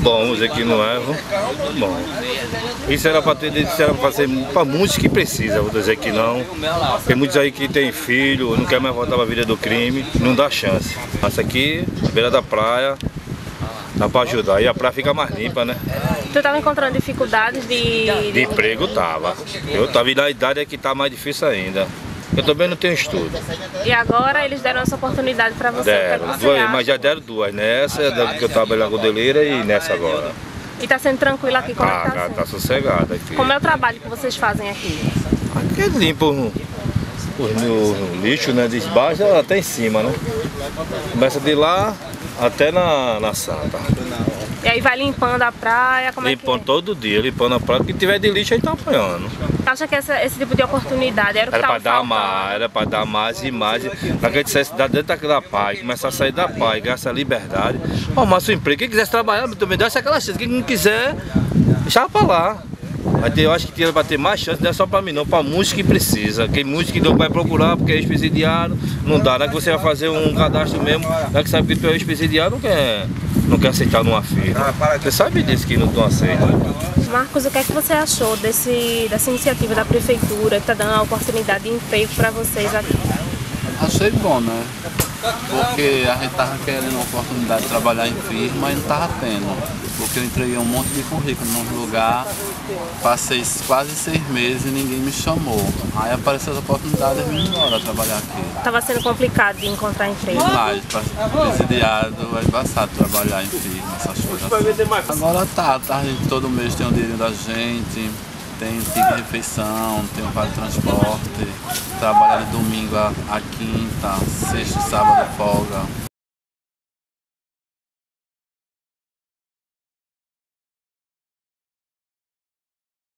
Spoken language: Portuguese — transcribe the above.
bom, os aqui não erram. Bom. Isso era para ser para muitos que precisam, vou dizer que não. Tem muitos aí que tem filho, não quer mais voltar para a vida do crime, não dá chance. Essa aqui, beira da praia, dá para ajudar. E a praia fica mais limpa, né? Tu estava encontrando dificuldades de emprego? Tava. Eu estava e na idade é que está mais difícil ainda. Eu também não tenho estudo. E agora eles deram essa oportunidade para você? Deram, mas já deram duas. Nessa, que eu trabalho na Godeleira, e nessa agora. E tá sendo tranquilo aqui? Como é que tá sendo? Tá sossegado aqui. Como é o trabalho que vocês fazem aqui? Aqui limpa o lixo, né? Desbaixo até em cima, né? Começa de lá até na Santa. E aí vai limpando a praia? Limpando todo dia, limpando a praia. O que tiver de lixo a gente tá apanhando. Acha que esse tipo de oportunidade era o que era para dar mais e mais. Para que a gente saísse dentro daquela paz, começar a sair da paz, ganhar essa liberdade. Arrumar seu emprego. Quem quisesse trabalhar, também dá aquela chance. Quem não quiser, deixava para lá. Mas eu acho que tinha para ter mais chance, não é só para mim não, para muitos que precisa. Tem muitos que não vai procurar porque é ex-presidiário, não dá, não é que você vai fazer um cadastro mesmo, não é que sabe que tu é ex-presidiário, não quer aceitar numa firma. Você sabe disso que não aceita. Marcos, o que é que você achou dessa iniciativa da prefeitura que está dando a oportunidade de emprego para vocês aqui? Achei bom, né? Porque a gente estava querendo uma oportunidade de trabalhar em firma e não estava tendo. Porque eu entreguei um monte de currículo num lugar, passei quase 6 meses e ninguém me chamou. Aí apareceu essa oportunidade e vim embora trabalhar aqui. Estava sendo complicado de encontrar emprego? Demais, presidiado é embaçado trabalhar em firma, essas coisas. Agora tá, todo mês tem o dinheiro da gente. Tem ticket de refeição, tem o vale transporte, trabalha de domingo a quinta, sexta e sábado folga.